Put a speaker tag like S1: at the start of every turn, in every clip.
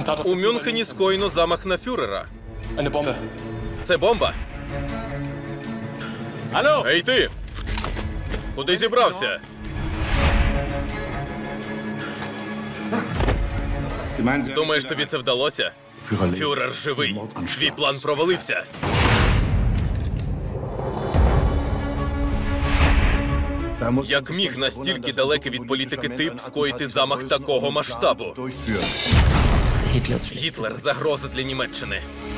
S1: У Мюнхені скоєно замах на фюрера.
S2: Eine Bombe.
S1: Це бомба.
S2: Hallo!
S1: Ей ти! Куди зібрався? Думаєш, тобі це вдалося? Фюрер живий. Твій план провалився. Як міг настільки далекий від політики тип скоїти замах такого масштабу? Гітлер – загроза для Німеччини.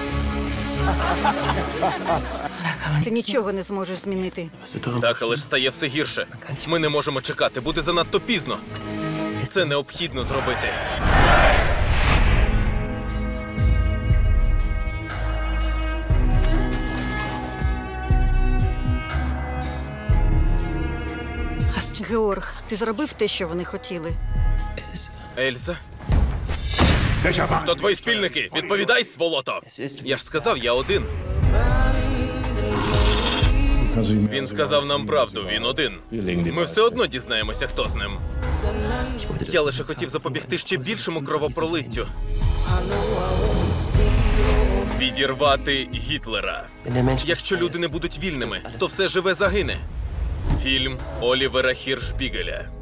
S3: Ти нічого не зможеш змінити.
S1: Так, але ж стає все гірше. Ми не можемо чекати, буде занадто пізно. Це необхідно зробити.
S3: Георг, ти зробив те, що вони хотіли?
S1: Ельза? Хто твої спільники? Відповідай, сволото! Я ж сказав, я один. Він сказав нам правду, він один. Ми все одно дізнаємося, хто з ним. Я лише хотів запобігти ще більшому кровопролиттю. Відірвати Гітлера. Якщо люди не будуть вільними, то все живе загине. Фільм Олівера Хіршбігеля.